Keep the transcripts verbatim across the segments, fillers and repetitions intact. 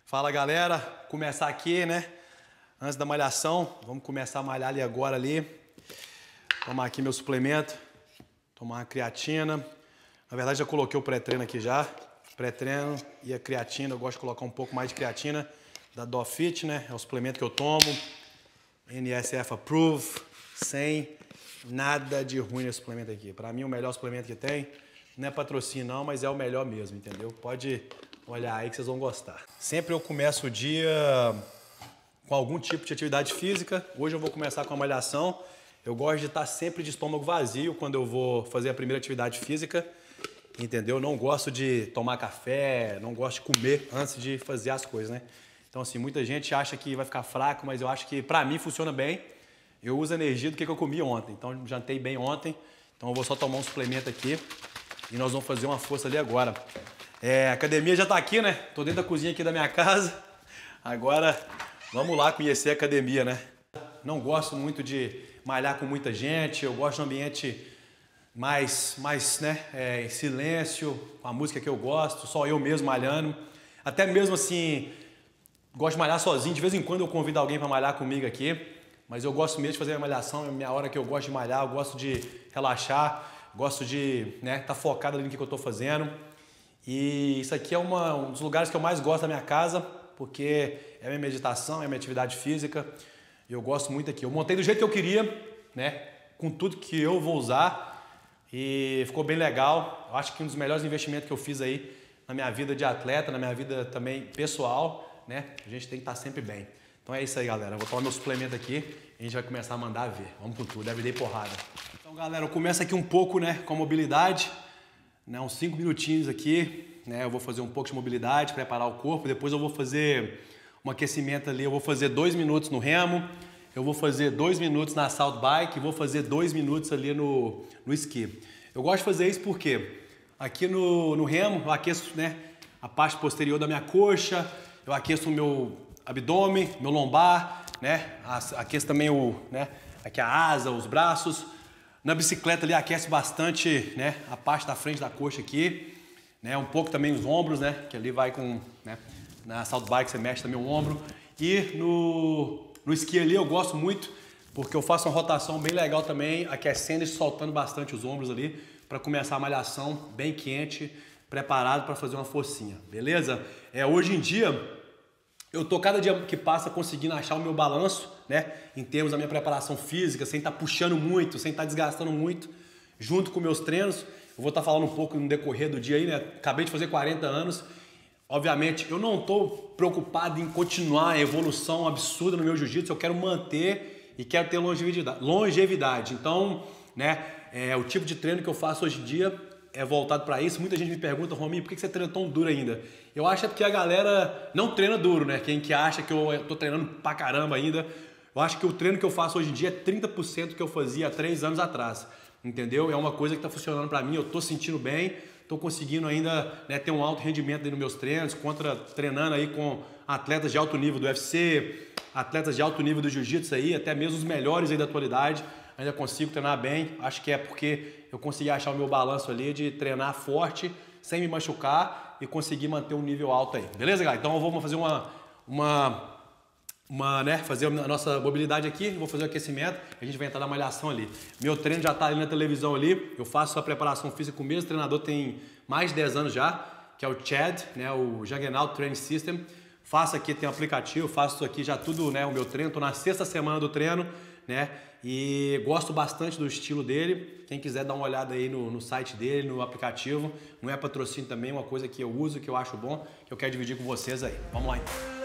Fala galera, começar aqui, né? Antes da malhação, vamos começar a malhar ali agora ali. Tomar aqui meu suplemento, tomar uma creatina. Na verdade já coloquei o pré-treino aqui já. Pré-treino e a creatina, eu gosto de colocar um pouco mais de creatina da DoFit, né? É o suplemento que eu tomo. N S F Approve, sem nada de ruim nesse suplemento aqui. Pra mim o melhor suplemento que tem. Não é patrocínio não, mas é o melhor mesmo, entendeu? Pode olhar aí que vocês vão gostar. Sempre eu começo o dia com algum tipo de atividade física. Hoje eu vou começar com a malhação. Eu gosto de estar sempre de estômago vazio quando eu vou fazer a primeira atividade física. Entendeu? Não gosto de tomar café, não gosto de comer antes de fazer as coisas, né? Então assim, muita gente acha que vai ficar fraco, mas eu acho que pra mim funciona bem. Eu uso a energia do que eu comi ontem. Então jantei bem ontem. Então eu vou só tomar um suplemento aqui. E nós vamos fazer uma força ali agora. É, a academia já tá aqui, né? Tô dentro da cozinha aqui da minha casa. Agora, vamos lá conhecer a academia, né? Não gosto muito de malhar com muita gente. Eu gosto de um ambiente mais, mais né, é, em silêncio, com a música que eu gosto. Só eu mesmo malhando. Até mesmo assim, gosto de malhar sozinho. De vez em quando eu convido alguém para malhar comigo aqui. Mas eu gosto mesmo de fazer a malhação. É a minha hora que eu gosto de malhar. Eu gosto de relaxar. Gosto de estar né, tá focado ali no que eu estou fazendo. E isso aqui é uma, um dos lugares que eu mais gosto da minha casa, porque é minha meditação, é minha atividade física. E eu gosto muito aqui. Eu montei do jeito que eu queria, né, com tudo que eu vou usar. E ficou bem legal. Eu acho que um dos melhores investimentos que eu fiz aí na minha vida de atleta, na minha vida também pessoal, né? A gente tem que estar sempre bem. Então é isso aí, galera. Eu vou tomar meu suplemento aqui e a gente vai começar a mandar ver. Vamos com tudo, everyday porrada. Então, galera, eu começo aqui um pouco, né, com a mobilidade, né, uns cinco minutinhos aqui, né, eu vou fazer um pouco de mobilidade, preparar o corpo, depois eu vou fazer um aquecimento ali, eu vou fazer dois minutos no remo, eu vou fazer dois minutos na assault bike, vou fazer dois minutos ali no, no esqui. Eu gosto de fazer isso porque aqui no, no remo eu aqueço, né, a parte posterior da minha coxa, eu aqueço o meu abdômen, meu lombar, né, aqueço também o, né, aqui a asa, os braços. Na bicicleta ali aquece bastante, né, a parte da frente da coxa aqui, né, um pouco também os ombros, né, que ali vai com, né, na assault bike você mexe também o ombro. E no, no esqui ali eu gosto muito, porque eu faço uma rotação bem legal também, aquecendo e soltando bastante os ombros ali, para começar a malhação bem quente, preparado para fazer uma forcinha, beleza? É, hoje em dia, eu tô cada dia que passa conseguindo achar o meu balanço, né, em termos da minha preparação física, sem estar puxando muito, sem estar desgastando muito, junto com meus treinos. Eu vou estar falando um pouco no decorrer do dia aí, né, acabei de fazer quarenta anos, obviamente eu não tô preocupado em continuar a evolução absurda no meu jiu-jitsu, eu quero manter e quero ter longevidade, longevidade. Então, né, é, o tipo de treino que eu faço hoje em dia é voltado para isso. Muita gente me pergunta, Rominho, por que você treina tão duro ainda? Eu acho que é porque a galera não treina duro, né? Quem que acha que eu tô treinando pra caramba ainda. Eu acho que o treino que eu faço hoje em dia é trinta por cento que eu fazia há três anos atrás. Entendeu? É uma coisa que tá funcionando para mim, eu tô sentindo bem, tô conseguindo ainda, né, ter um alto rendimento aí nos meus treinos, contra, treinando aí com atletas de alto nível do U F C, atletas de alto nível do jiu-jitsu aí, até mesmo os melhores aí da atualidade. Ainda consigo treinar bem, acho que é porque eu consegui achar o meu balanço ali de treinar forte, sem me machucar e conseguir manter um nível alto aí. Beleza, galera? Então eu vou fazer uma, uma, uma né, fazer a nossa mobilidade aqui, vou fazer o aquecimento, a gente vai entrar na malhação ali. Meu treino já tá ali na televisão ali, eu faço a preparação física com o mesmo treinador, tem mais de dez anos já, que é o Chad, né, o Juggernaut Training System. Faço aqui, tem um aplicativo, faço aqui já tudo, né, o meu treino, tô na sexta semana do treino, né? E gosto bastante do estilo dele. Quem quiser dar uma olhada aí no, no site dele, no aplicativo. Não é patrocínio também, é uma coisa que eu uso, que eu acho bom, que eu quero dividir com vocês aí. Vamos lá então.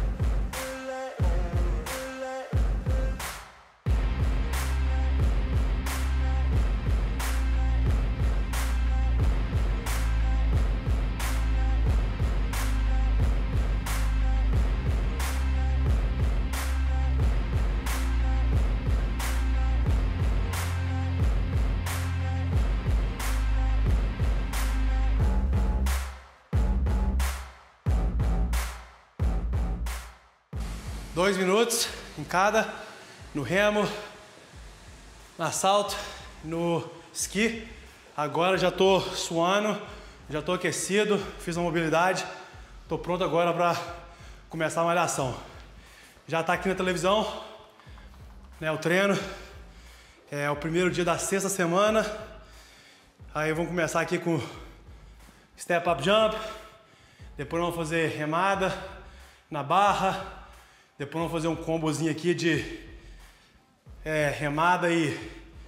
Dois minutos em cada, no remo, na assalto, no esqui. Agora já tô suando, já tô aquecido, fiz uma mobilidade. Tô pronto agora para começar a malhação. Já tá aqui na televisão, né, o treino. É o primeiro dia da sexta semana. Aí vamos começar aqui com step up jump. Depois vamos fazer remada na barra. Depois vamos fazer um combozinho aqui de é, remada e,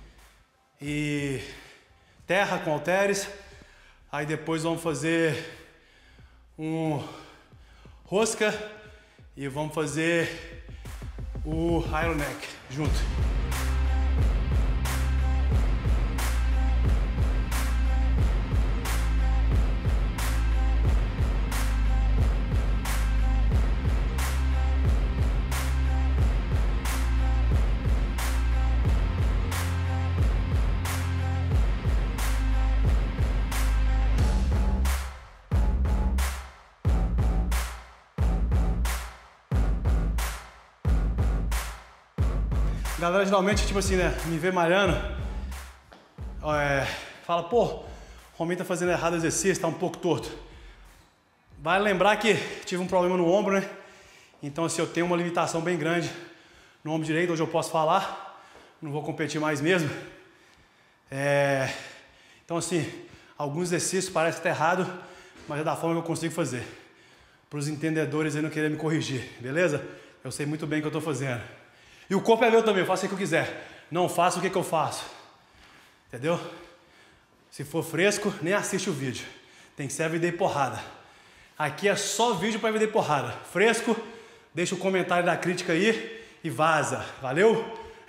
e terra com halteres. Aí depois vamos fazer um rosca e vamos fazer o Iron Neck junto. A galera geralmente, tipo assim, né, me vê malhando, é, fala, pô, o Rominho tá fazendo errado o exercício, tá um pouco torto. Vale lembrar que tive um problema no ombro, né? Então, assim, eu tenho uma limitação bem grande no ombro direito, hoje eu posso falar, não vou competir mais mesmo. É, então, assim, alguns exercícios parecem estar errado, mas é da forma que eu consigo fazer. Para os entendedores aí não querem me corrigir, beleza? Eu sei muito bem o que eu tô fazendo. E o corpo é meu também, eu faço o que eu quiser. Não faço o que, que eu faço. Entendeu? Se for fresco, nem assiste o vídeo. Tem que ser everyday porrada. Aqui é só vídeo para everyday porrada. Fresco, deixa o comentário da crítica aí e vaza. Valeu?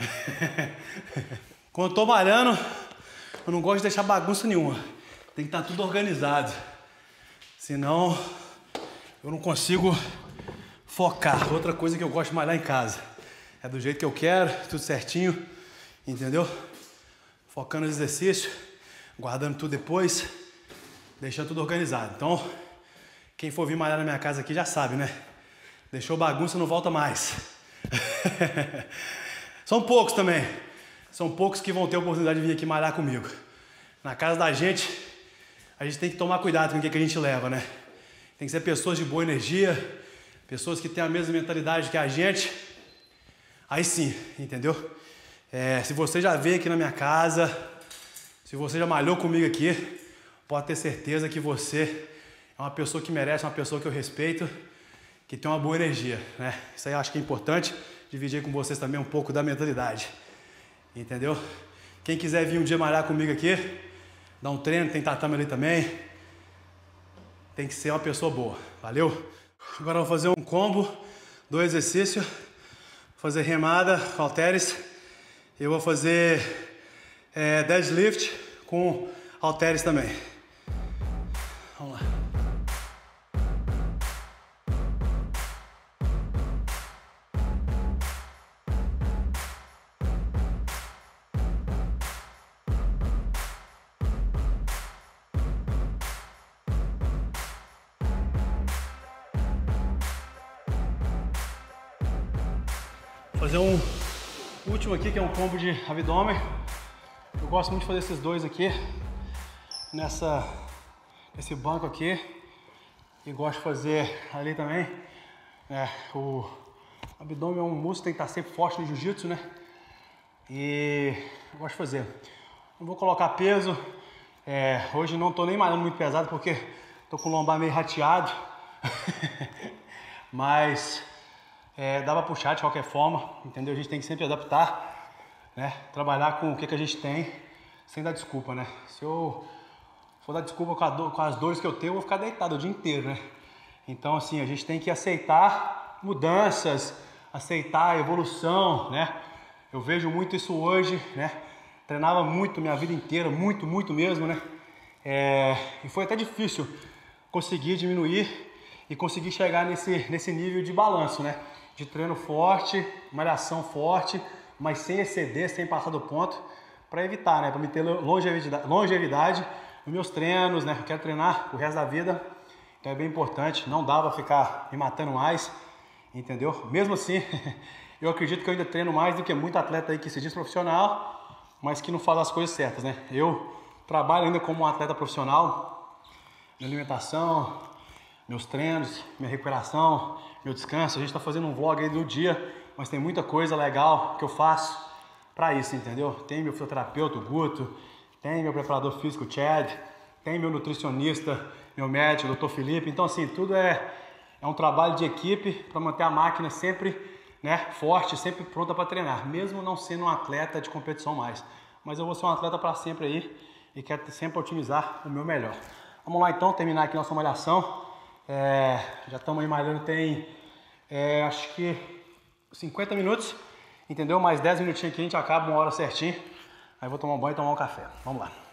Quando eu tô malhando, eu não gosto de deixar bagunça nenhuma. Tem que estar tudo organizado. Senão, eu não consigo focar. Outra coisa que eu gosto de malhar em casa. É do jeito que eu quero, tudo certinho, entendeu? Focando no exercício, guardando tudo depois, deixando tudo organizado. Então, quem for vir malhar na minha casa aqui já sabe, né? Deixou bagunça, não volta mais. São poucos também. São poucos que vão ter a oportunidade de vir aqui malhar comigo. Na casa da gente, a gente tem que tomar cuidado com o que, que a gente leva, né? Tem que ser pessoas de boa energia, pessoas que têm a mesma mentalidade que a gente. Aí sim, entendeu? É, se você já veio aqui na minha casa, se você já malhou comigo aqui, pode ter certeza que você é uma pessoa que merece, uma pessoa que eu respeito, que tem uma boa energia, né? Isso aí eu acho que é importante dividir com vocês também um pouco da mentalidade, entendeu? Quem quiser vir um dia malhar comigo aqui, dar um treino, tem tatame ali também, tem que ser uma pessoa boa, valeu? Agora eu vou fazer um combo do exercício. Fazer remada, halteres. Eu vou fazer é, deadlift com halteres também. Vamos lá. Fazer um último aqui, que é um combo de abdômen. Eu gosto muito de fazer esses dois aqui, nessa, nesse banco aqui. E gosto de fazer ali também. É, o abdômen é um músculo, tem que estar sempre forte no jiu-jitsu, né? E eu gosto de fazer. Não vou colocar peso. É, hoje não estou nem malhando muito pesado, porque estou com o lombar meio rateado. Mas... É, dá pra puxar de qualquer forma, entendeu? A gente tem que sempre adaptar, né? Trabalhar com o que, que a gente tem, sem dar desculpa, né? Se eu for dar desculpa com, a do, com as dores que eu tenho, eu vou ficar deitado o dia inteiro, né? Então, assim, a gente tem que aceitar mudanças, aceitar a evolução, né? Eu vejo muito isso hoje, né? Treinava muito minha vida inteira, muito, muito mesmo, né? É, e foi até difícil conseguir diminuir e conseguir chegar nesse, nesse nível de balanço, né? De treino forte, malhação forte, mas sem exceder, sem passar do ponto, para evitar, né? Para me ter longevidade, longevidade nos meus treinos, né? Eu quero treinar o resto da vida, então é bem importante. Não dá para ficar me matando mais, entendeu? Mesmo assim, eu acredito que eu ainda treino mais do que muito atleta aí que se diz profissional, mas que não faz as coisas certas, né? Eu trabalho ainda como um atleta profissional, na alimentação, meus treinos, minha recuperação, meu descanso. A gente tá fazendo um vlog aí do dia, mas tem muita coisa legal que eu faço pra isso, entendeu? Tem meu fisioterapeuta, o Guto, tem meu preparador físico, o Chad, tem meu nutricionista, meu médico, o doutor Felipe. Então, assim, tudo é, é um trabalho de equipe para manter a máquina sempre, né, forte, sempre pronta para treinar, mesmo não sendo um atleta de competição mais. Mas eu vou ser um atleta para sempre aí e quero sempre otimizar o meu melhor. Vamos lá então, terminar aqui nossa malhação. É, já estamos aí malhando, tem é, acho que cinquenta minutos, entendeu? Mais dez minutinhos aqui, a gente acaba uma hora certinho. Aí vou tomar um banho e tomar um café. Vamos lá.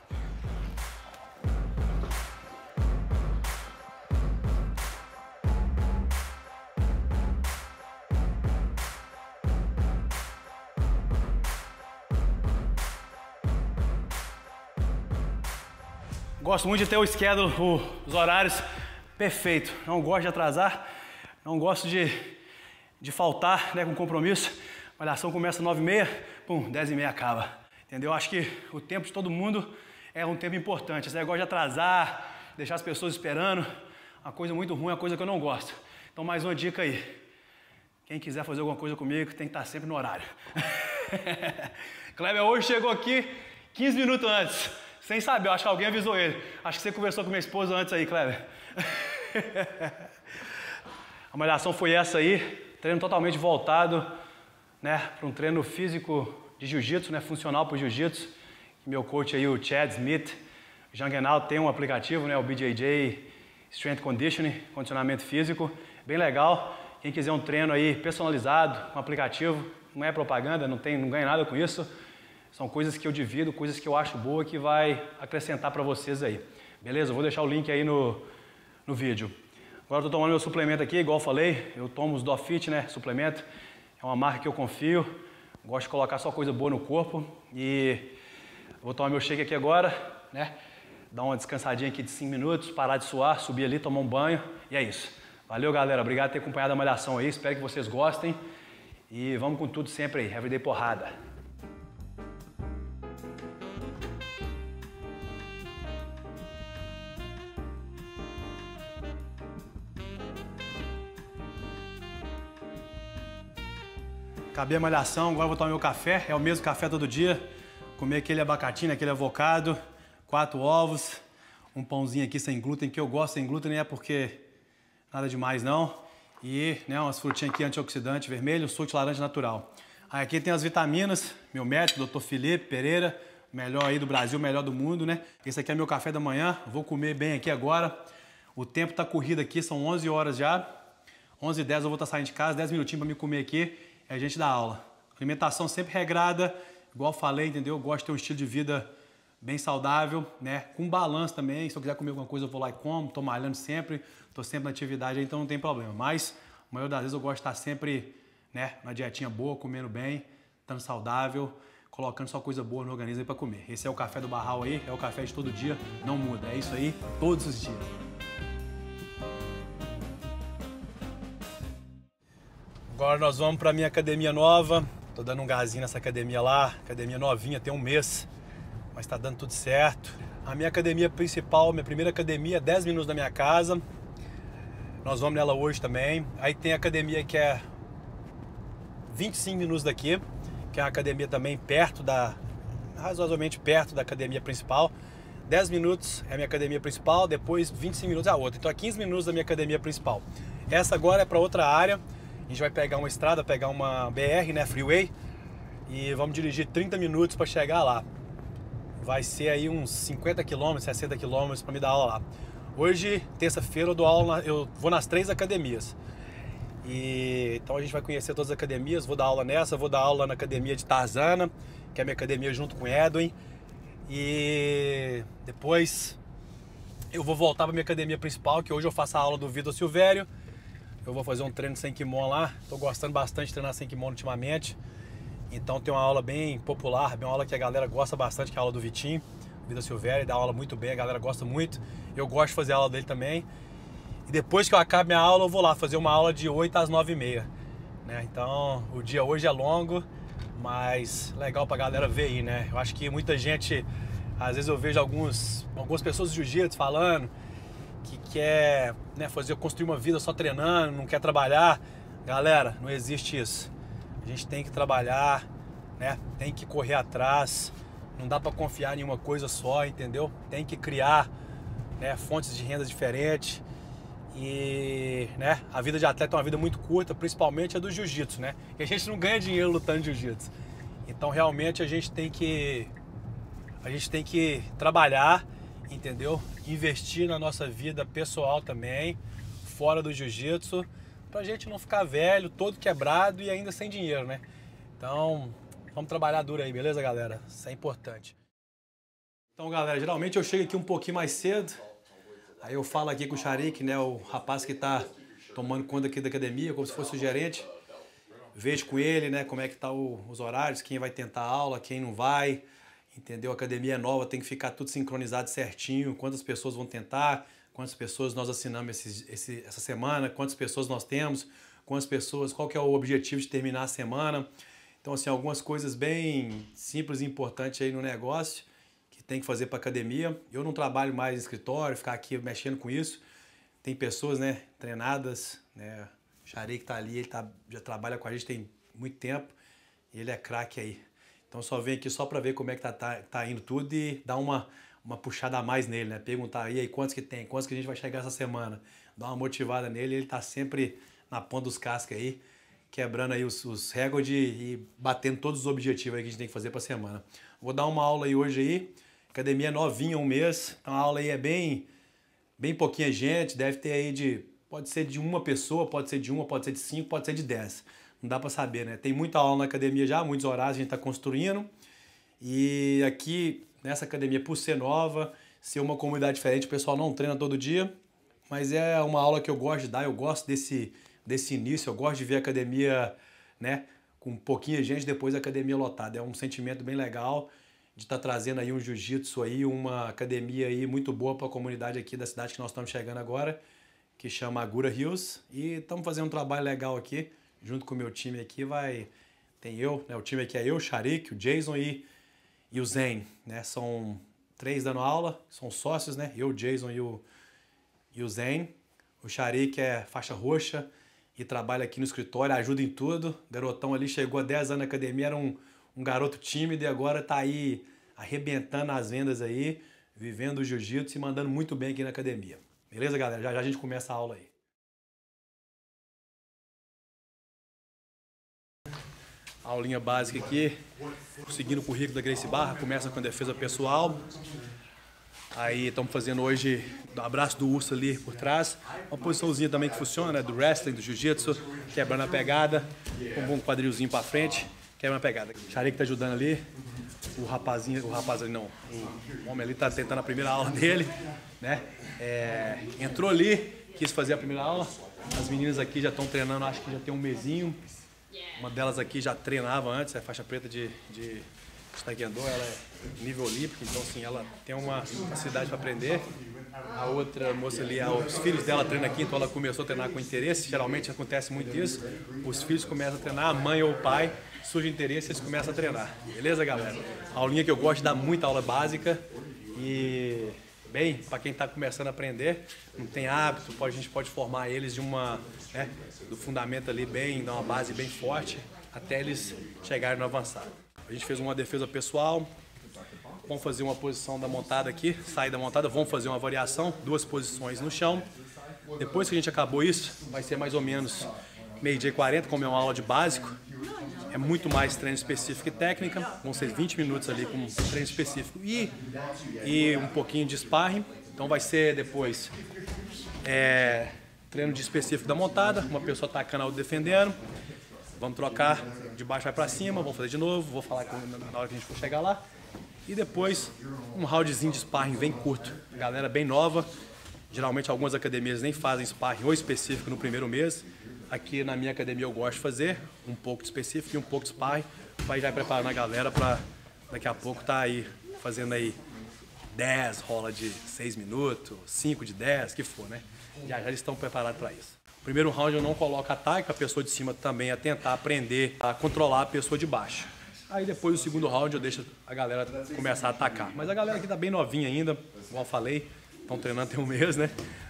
Gosto muito de ter o schedule, os horários perfeito. Não gosto de atrasar, não gosto de, de faltar, né, com compromisso. A malhação começa às nove e meia, pum, dez e meia acaba. Entendeu? Acho que o tempo de todo mundo é um tempo importante. Esse negócio de atrasar, deixar as pessoas esperando, uma coisa muito ruim, uma coisa que eu não gosto. Então, mais uma dica aí. Quem quiser fazer alguma coisa comigo, tem que estar sempre no horário. Kleber hoje chegou aqui quinze minutos antes. Sem saber, eu acho que alguém avisou ele. Acho que você conversou com minha esposa antes aí, Kleber. A malhação foi essa aí, treino totalmente voltado, né, para um treino físico de jiu-jitsu, né, funcional para o jiu-jitsu. Meu coach aí, o Chad Smith, o Jangenal, tem um aplicativo, né, o B J J Strength Conditioning, condicionamento físico, bem legal. Quem quiser um treino aí personalizado, um aplicativo, não é propaganda, não, tem, não ganha nada com isso. São coisas que eu divido, coisas que eu acho boa que vai acrescentar para vocês aí. Beleza? Eu vou deixar o link aí no, no vídeo. Agora eu tô tomando meu suplemento aqui, igual eu falei, eu tomo os Dofit, né, suplemento. É uma marca que eu confio, gosto de colocar só coisa boa no corpo. E vou tomar meu shake aqui agora, né, dar uma descansadinha aqui de cinco minutos, parar de suar, subir ali, tomar um banho e é isso. Valeu, galera, obrigado por ter acompanhado a malhação aí, espero que vocês gostem. E vamos com tudo sempre aí, everyday porrada. Acabei a malhação, agora vou tomar meu café, é o mesmo café todo dia. Comer aquele abacatinho, aquele avocado, quatro ovos, um pãozinho aqui sem glúten, que eu gosto sem glúten, não é porque nada demais não. E né, umas frutinhas aqui antioxidante vermelho, suco de laranja natural. Aí aqui tem as vitaminas, meu médico, doutor Felipe Pereira, melhor aí do Brasil, melhor do mundo, né? Esse aqui é meu café da manhã, vou comer bem aqui agora. O tempo tá corrido aqui, são onze horas já. onze e dez eu vou estar saindo de casa, dez minutinhos para me comer aqui. É a gente dá aula. Alimentação sempre regrada, igual eu falei, entendeu? Eu gosto de ter um estilo de vida bem saudável, né? Com balanço também. Se eu quiser comer alguma coisa, eu vou lá e como. Tô malhando sempre, tô sempre na atividade, então não tem problema. Mas, a maioria das vezes, eu gosto de estar sempre, né, na dietinha boa, comendo bem, estando saudável, colocando só coisa boa no organismo aí pra comer. Esse é o café do Barral aí, é o café de todo dia, não muda. É isso aí, todos os dias. Agora nós vamos para minha academia nova. Tô dando um gazinho nessa academia lá. Academia novinha, tem um mês, mas tá dando tudo certo. A minha academia principal, minha primeira academia, é dez minutos da minha casa. Nós vamos nela hoje também. Aí tem a academia que é vinte e cinco minutos daqui, que é uma academia também perto da... razoavelmente perto da academia principal. dez minutos é a minha academia principal, depois vinte e cinco minutos é a outra. Então é quinze minutos da minha academia principal. Essa agora é para outra área. A gente vai pegar uma estrada, pegar uma B R, né, freeway, e vamos dirigir trinta minutos para chegar lá. Vai ser aí uns cinquenta quilômetros, sessenta quilômetros para me dar aula lá. Hoje, terça-feira, eu dou aula, na, eu vou nas três academias. E então a gente vai conhecer todas as academias, vou dar aula nessa, vou dar aula na academia de Tarzana, que é a minha academia junto com o Edwin. E depois eu vou voltar para minha academia principal, que hoje eu faço a aula do Vitor Silvério. Eu vou fazer um treino sem kimono lá. Tô gostando bastante de treinar sem kimono ultimamente. Então tem uma aula bem popular, bem uma aula que a galera gosta bastante, que é a aula do Vitinho, Vitor Silvério, dá aula muito bem, a galera gosta muito. Eu gosto de fazer a aula dele também. E depois que eu acabe minha aula, eu vou lá fazer uma aula de oito às nove e meia. Né? Então o dia hoje é longo, mas legal pra galera ver aí, né? Eu acho que muita gente, às vezes eu vejo alguns, algumas pessoas de jiu-jitsu falando que quer, né, fazer, construir uma vida só treinando, não quer trabalhar. Galera, não existe isso. A gente tem que trabalhar, né? Tem que correr atrás. Não dá para confiar em uma coisa só, entendeu? Tem que criar, né, fontes de renda diferentes. E, né, a vida de atleta é uma vida muito curta, principalmente a do jiu-jitsu, né? E a gente não ganha dinheiro lutando jiu-jitsu. Então, realmente, a gente tem que a gente tem que trabalhar, entendeu? Investir na nossa vida pessoal também, fora do jiu-jitsu, pra gente não ficar velho, todo quebrado e ainda sem dinheiro, né? Então, vamos trabalhar duro aí, beleza, galera? Isso é importante. Então, galera, geralmente eu chego aqui um pouquinho mais cedo. Aí eu falo aqui com o Sharik, né, o rapaz que está tomando conta aqui da academia, como se fosse o gerente. Vejo com ele, né, como é que tá o, os horários, quem vai tentar aula, quem não vai, entendeu? A academia é nova, tem que ficar tudo sincronizado certinho, quantas pessoas vão tentar, quantas pessoas nós assinamos esse, esse, essa semana, quantas pessoas nós temos, quantas pessoas, qual que é o objetivo de terminar a semana. Então, assim, algumas coisas bem simples e importantes aí no negócio, tem que fazer para academia. Eu não trabalho mais em escritório, ficar aqui mexendo com isso. Tem pessoas, né, treinadas, né? O Sharik tá ali, ele tá, já trabalha com a gente tem muito tempo e ele é craque aí. Então só vem aqui só para ver como é que tá, tá, tá indo tudo e dar uma, uma puxada a mais nele, né? Perguntar, e aí, quantos que tem? Quantos que a gente vai chegar essa semana? Dar uma motivada nele, ele tá sempre na ponta dos cascos aí, quebrando aí os, os recordes e batendo todos os objetivos aí que a gente tem que fazer para semana. Vou dar uma aula aí hoje aí. Academia novinha, um mês, então a aula aí é bem, bem pouquinha gente, deve ter aí de, pode ser de uma pessoa, pode ser de uma, pode ser de cinco, pode ser de dez. Não dá para saber, né? Tem muita aula na academia já, muitos horários a gente está construindo. E aqui, nessa academia, por ser nova, ser uma comunidade diferente, o pessoal não treina todo dia, mas é uma aula que eu gosto de dar, eu gosto desse, desse início, eu gosto de ver a academia, né, com pouquinha gente, depois a academia lotada. É um sentimento bem legal de estar tá trazendo aí um jiu-jitsu aí, uma academia aí muito boa para a comunidade aqui da cidade que nós estamos chegando agora, que chama Agoura Hills, e estamos fazendo um trabalho legal aqui, junto com o meu time aqui, vai, tem eu, né, o time aqui é eu, o Sharik, o Jason e, e o Zen, né, são três dando aula, são sócios, né, eu, o Jason e o, e o Zen, o Sharik é faixa roxa e trabalha aqui no escritório, ajuda em tudo, garotão ali chegou há dez anos na academia, era um Um garoto tímido e agora tá aí arrebentando as vendas aí, vivendo o jiu-jitsu e mandando muito bem aqui na academia. Beleza, galera? Já já a gente começa a aula aí. Aulinha básica aqui, seguindo o currículo da Gracie Barra, começa com a defesa pessoal. Aí estamos fazendo hoje o abraço do urso ali por trás. Uma posiçãozinha também que funciona, né? Do wrestling, do jiu-jitsu, quebrando a pegada, com um bom quadrilzinho para frente. Quebra uma pegada. O Sharik tá ajudando ali. O rapazinho, o rapaz ali não, o homem ali tá tentando a primeira aula dele, né? É, entrou ali, quis fazer a primeira aula. As meninas aqui já estão treinando, acho que já tem um mesinho. Uma delas aqui já treinava antes, é faixa preta de, de, de taekwondo, ela é nível olímpico, então assim, ela tem uma facilidade para aprender. A outra moça ali, os filhos dela treinam aqui, então ela começou a treinar com interesse. Geralmente acontece muito isso. Os filhos começam a treinar, a mãe ou o pai surge interesse e eles começam a treinar. Beleza, galera? A aulinha que eu gosto de dar muita aula básica e, bem, para quem está começando a aprender, não tem hábito, pode, a gente pode formar eles de uma, né, do fundamento ali bem, dar uma base bem forte, até eles chegarem no avançado. A gente fez uma defesa pessoal. Vamos fazer uma posição da montada aqui, sair da montada, vamos fazer uma variação, duas posições no chão. Depois que a gente acabou isso, vai ser mais ou menos meio-dia e quarenta, como é uma aula de básico. É muito mais treino específico e técnica, vão ser vinte minutos ali com treino específico e, e um pouquinho de sparring. Então vai ser depois é, treino de específico da montada, uma pessoa atacando a outra defendendo. Vamos trocar, de baixo vai para cima, vamos fazer de novo, vou falar na hora que a gente for chegar lá. E depois um roundzinho de sparring bem curto. Galera bem nova, geralmente algumas academias nem fazem sparring ou específico no primeiro mês. Aqui na minha academia eu gosto de fazer um pouco de específico e um pouco de sparring. Vai já preparando a galera para daqui a pouco tá aí fazendo aí dez rola de seis minutos, cinco de dez, que for, né? Já, já eles estão preparados para isso. Primeiro round eu não coloco ataque, a pessoa de cima também a tentar aprender a controlar a pessoa de baixo. Aí depois do segundo round eu deixo a galera começar a atacar. Mas a galera aqui tá bem novinha ainda, igual eu falei, estão treinando tem um mês, né?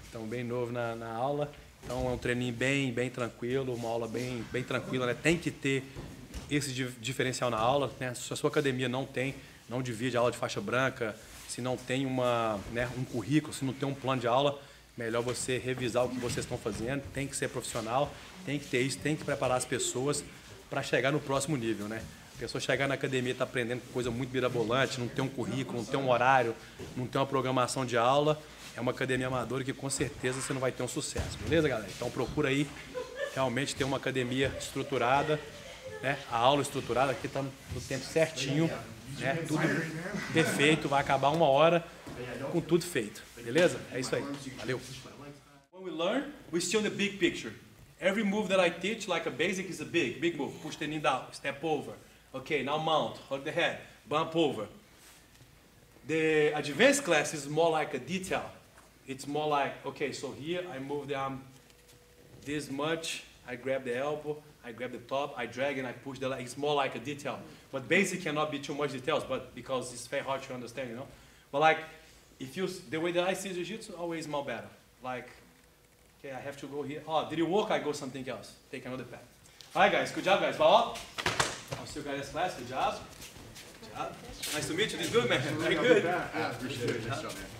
Então, bem novo na, na aula. Então, é um treininho bem, bem tranquilo, uma aula bem, bem tranquila, né? Tem que ter esse diferencial na aula, né? Se a sua academia não tem, não divide a aula de faixa branca, se não tem uma, né, um currículo, se não tem um plano de aula, melhor você revisar o que vocês estão fazendo, tem que ser profissional, tem que ter isso, tem que preparar as pessoas para chegar no próximo nível, né? A pessoa chegar na academia e está aprendendo coisa muito mirabolante, não tem um currículo, não tem um horário, não tem uma programação de aula, é uma academia amadora que com certeza você não vai ter um sucesso, beleza, galera? Então procura aí realmente ter uma academia estruturada, né? A aula estruturada, aqui está no tempo certinho, né? Tudo perfeito, vai acabar uma hora com tudo feito, beleza? É isso aí, valeu! When we learn, we still in the big picture. Every move that I teach, like a basic, is a big, big move. Push the knee down, step over. Okay, now mount, hold the head, bump over. The advanced class is more like a detail. It's more like, okay, so here I move the arm this much, I grab the elbow, I grab the top, I drag and I push the leg. It's more like a detail. But basic cannot be too much details, but because it's very hard to understand, you know. But like, if you, the way that I see jiu-jitsu, always more better. Like, okay, I have to go here. Oh, did it work? I go something else. Take another path. All right, guys. Good job, guys. Well, I'll see you guys in class. Good job. Good job. Nice to meet you. This good, man. Very good. Yeah, appreciate it. Nice job, man.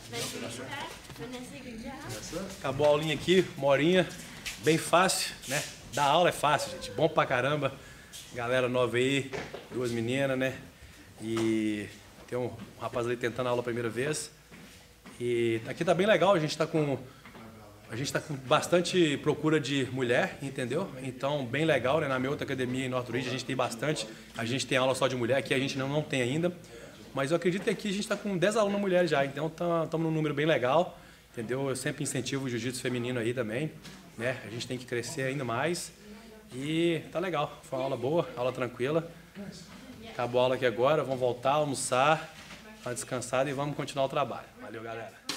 Acabou a aulinha aqui, uma horinha. Bem fácil, né? Dar aula é fácil, gente. Bom pra caramba. Galera nova aí, duas meninas, né? E tem um rapaz ali tentando a aula a primeira vez. E aqui tá bem legal, a gente tá com... A gente está com bastante procura de mulher, entendeu? Então, bem legal, né? Na minha outra academia em Northridge a gente tem bastante. A gente tem aula só de mulher, aqui a gente não, não tem ainda. Mas eu acredito que aqui a gente está com dez alunos mulheres já, então estamos num número bem legal, entendeu? Eu sempre incentivo o jiu-jitsu feminino aí também, né? A gente tem que crescer ainda mais. E tá legal, foi uma aula boa, aula tranquila. Acabou a aula aqui agora, vamos voltar, almoçar, dar uma descansada e vamos continuar o trabalho. Valeu, galera!